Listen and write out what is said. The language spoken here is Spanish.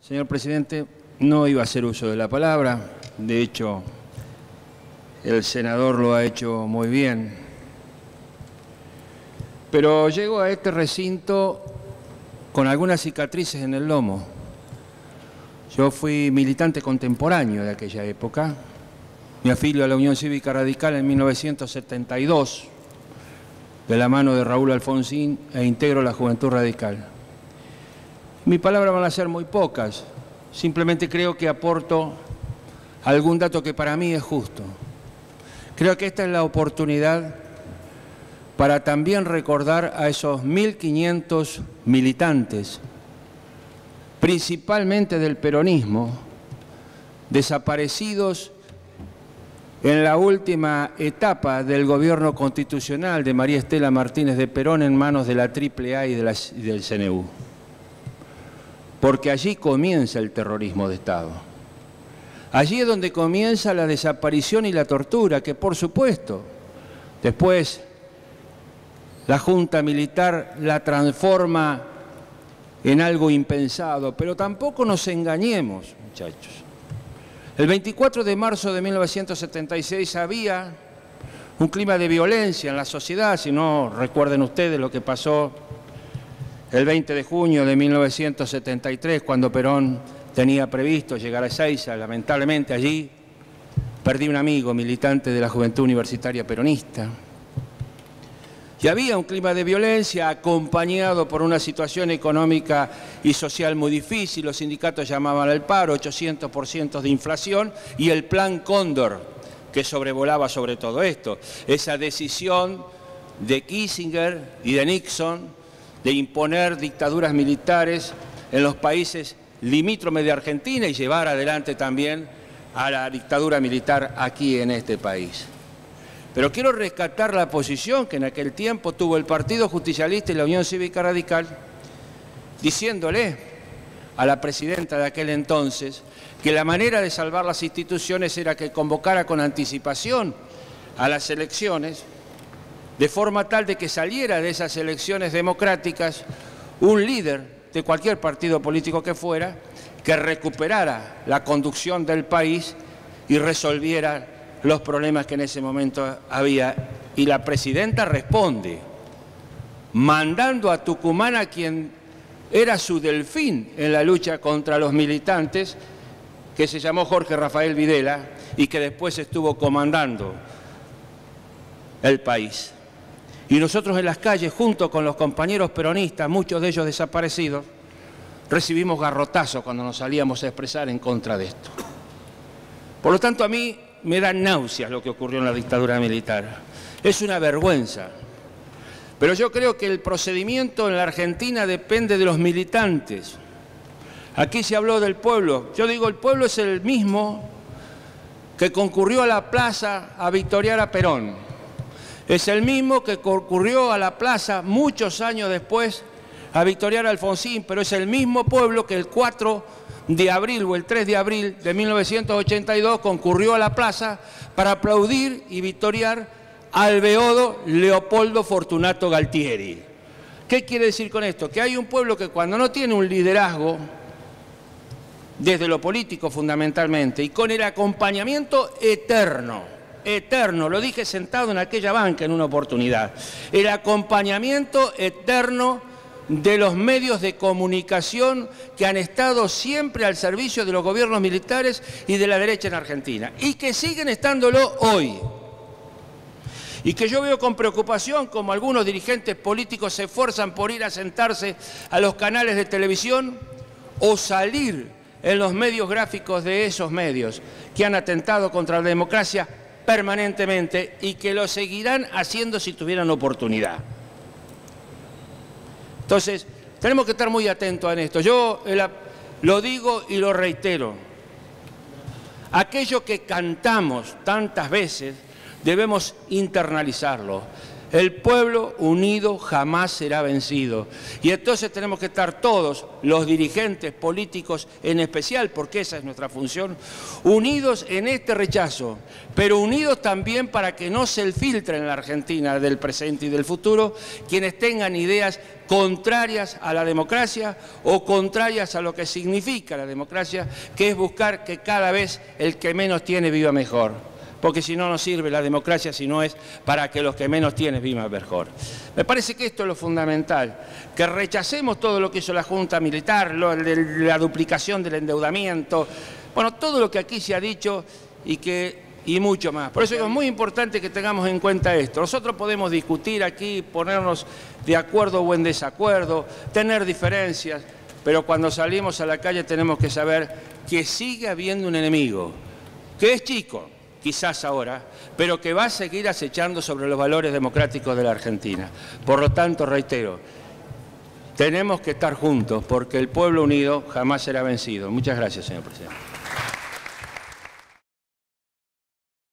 Señor presidente, no iba a hacer uso de la palabra. De hecho, el senador lo ha hecho muy bien. Pero llego a este recinto con algunas cicatrices en el lomo. Yo fui militante contemporáneo de aquella época. Me afilio a la Unión Cívica Radical en 1972, de la mano de Raúl Alfonsín, e integro la Juventud Radical. Mis palabras van a ser muy pocas, simplemente creo que aporto algún dato que para mí es justo. Creo que esta es la oportunidad para también recordar a esos 1.500 militantes, principalmente del peronismo, desaparecidos en la última etapa del gobierno constitucional de María Estela Martínez de Perón en manos de la AAA y del CNU. Porque allí comienza el terrorismo de Estado. Allí es donde comienza la desaparición y la tortura, que por supuesto, después la Junta Militar la transforma en algo impensado, pero tampoco nos engañemos, muchachos. El 24 de marzo de 1976 había un clima de violencia en la sociedad, si no recuerden ustedes lo que pasó el 20 de junio de 1973, cuando Perón tenía previsto llegar a Ezeiza. Lamentablemente allí perdí un amigo militante de la Juventud Universitaria Peronista. Y había un clima de violencia acompañado por una situación económica y social muy difícil. Los sindicatos llamaban al paro, 800% de inflación y el Plan Cóndor, que sobrevolaba sobre todo esto. Esa decisión de Kissinger y de Nixon de imponer dictaduras militares en los países limítrofes de Argentina y llevar adelante también a la dictadura militar aquí en este país. Pero quiero rescatar la posición que en aquel tiempo tuvo el Partido Justicialista y la Unión Cívica Radical, diciéndole a la presidenta de aquel entonces que la manera de salvar las instituciones era que convocara con anticipación a las elecciones, de forma tal de que saliera de esas elecciones democráticas un líder de cualquier partido político que fuera, que recuperara la conducción del país y resolviera los problemas que en ese momento había. Y la presidenta responde, mandando a Tucumán a quien era su delfín en la lucha contra los militantes, que se llamó Jorge Rafael Videla y que después estuvo comandando el país. Y nosotros en las calles, junto con los compañeros peronistas, muchos de ellos desaparecidos, recibimos garrotazos cuando nos salíamos a expresar en contra de esto. Por lo tanto, a mí me da náuseas lo que ocurrió en la dictadura militar. Es una vergüenza. Pero yo creo que el procedimiento en la Argentina depende de los militantes. Aquí se habló del pueblo. Yo digo, el pueblo es el mismo que concurrió a la plaza a victoriar a Perón. Es el mismo que concurrió a la plaza muchos años después a victoriar a Alfonsín, pero es el mismo pueblo que el 4 de abril o el 3 de abril de 1982 concurrió a la plaza para aplaudir y victoriar al beodo Leopoldo Fortunato Galtieri. ¿Qué quiere decir con esto? Que hay un pueblo que cuando no tiene un liderazgo, desde lo político fundamentalmente, y con el acompañamiento eterno, lo dije sentado en aquella banca en una oportunidad, el acompañamiento eterno de los medios de comunicación que han estado siempre al servicio de los gobiernos militares y de la derecha en Argentina, y que siguen estándolo hoy. Y que yo veo con preocupación como algunos dirigentes políticos se esfuerzan por ir a sentarse a los canales de televisión o salir en los medios gráficos de esos medios que han atentado contra la democracia permanentemente y que lo seguirán haciendo si tuvieran oportunidad. Entonces, tenemos que estar muy atentos a esto. Yo lo digo y lo reitero. Aquello que cantamos tantas veces debemos internalizarlo. El pueblo unido jamás será vencido. Y entonces tenemos que estar todos, los dirigentes políticos en especial, porque esa es nuestra función, unidos en este rechazo, pero unidos también para que no se filtren en la Argentina del presente y del futuro quienes tengan ideas contrarias a la democracia o contrarias a lo que significa la democracia, que es buscar que cada vez el que menos tiene viva mejor. Porque si no, no sirve la democracia si no es para que los que menos tienen vivan mejor. Me parece que esto es lo fundamental, que rechacemos todo lo que hizo la Junta Militar, la duplicación del endeudamiento, bueno, todo lo que aquí se ha dicho y mucho más. Por eso es muy importante que tengamos en cuenta esto. Nosotros podemos discutir aquí, ponernos de acuerdo o en desacuerdo, tener diferencias, pero cuando salimos a la calle tenemos que saber que sigue habiendo un enemigo, que es chico, quizás ahora, pero que va a seguir acechando sobre los valores democráticos de la Argentina. Por lo tanto, reitero, tenemos que estar juntos porque el pueblo unido jamás será vencido. Muchas gracias, señor presidente.